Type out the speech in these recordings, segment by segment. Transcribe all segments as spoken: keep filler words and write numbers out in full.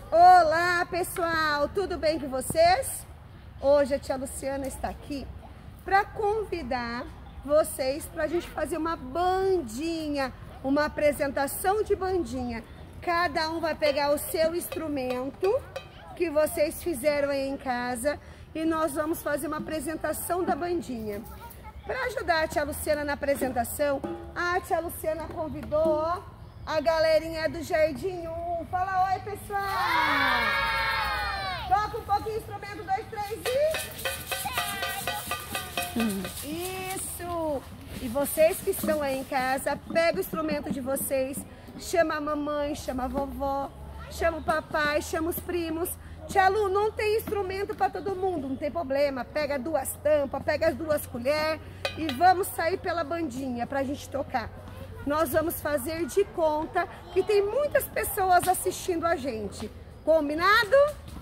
Olá pessoal, tudo bem com vocês? Hoje a tia Luciana está aqui para convidar vocês para a gente fazer uma bandinha, uma apresentação de bandinha. Cada um vai pegar o seu instrumento que vocês fizeram aí em casa e nós vamos fazer uma apresentação da bandinha. Para ajudar a tia Luciana na apresentação, a tia Luciana convidou ó, a galerinha do Jardim um. Fala oi, pessoal! Oi! Toca um pouquinho o instrumento, dois, três e... Isso! E vocês que estão aí em casa, pega o instrumento de vocês, chama a mamãe, chama a vovó, chama o papai, chama os primos. Tia Lu, não tem instrumento para todo mundo, não tem problema. Pega duas tampas, pega as duas colheres e vamos sair pela bandinha para a gente tocar. Nós vamos fazer de conta que tem muitas pessoas assistindo a gente. Combinado?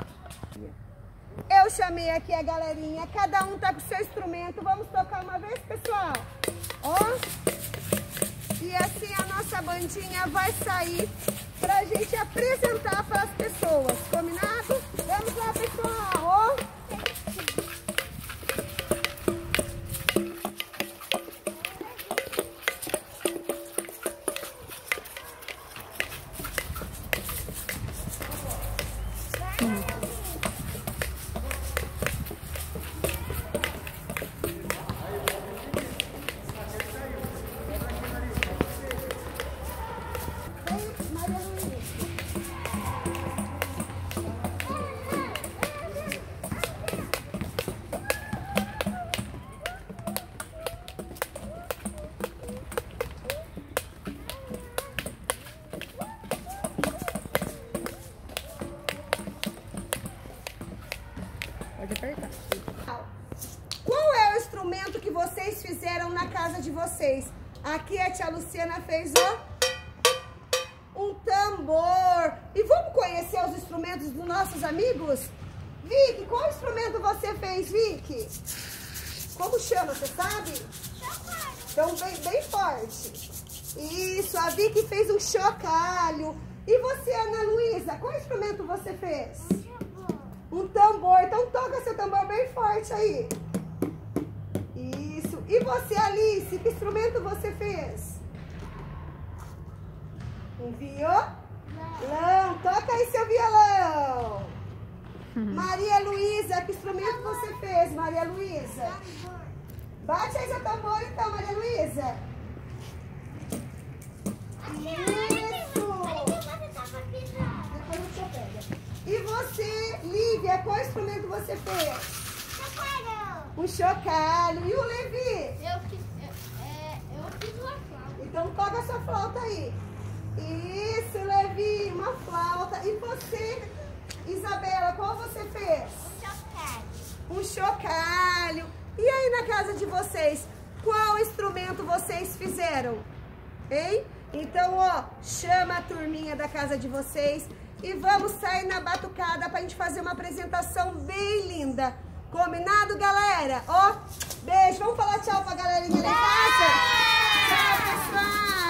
Eu chamei aqui a galerinha, cada um tá com seu instrumento. Vamos tocar uma vez, pessoal? Ó. E assim a nossa bandinha vai sair pra gente apresentar para as pessoas. Combinado? Vamos lá, pessoal. Ó. Pode apertar. Qual é o instrumento que vocês fizeram na casa de vocês? Aqui a tia Luciana fez ó, um tambor. E vamos conhecer os instrumentos dos nossos amigos? Vicky, qual instrumento você fez, Vicky? Como chama, você sabe? Então, bem, bem forte. Isso, a Vicky fez um chocalho. E você, Ana Luísa, qual instrumento você fez? Um tambor. Então toca seu tambor bem forte aí. Isso. E você, Alice, que instrumento você fez? Um violão. Toca aí seu violão. Uhum. Maria Luísa, que instrumento você fez, Maria Luísa? Bate aí seu tambor então, Maria Luísa. Isso. Depois você pega. E você, Lívia, qual instrumento você fez? Chocalho. Um chocalho. E o Levi? Eu fiz, eu, é, eu fiz uma flauta. Então toca a sua flauta aí. Isso, Levi, uma flauta. E você, Isabela, qual você fez? Um chocalho. Um chocalho. E aí na casa de vocês, qual instrumento vocês fizeram? Hein? Então, ó, chama a turminha da casa de vocês. E vamos sair na batucada pra gente fazer uma apresentação bem linda. Combinado, galera? Ó, beijo. Vamos falar tchau pra galerinha lá em casa? Tchau, pessoal.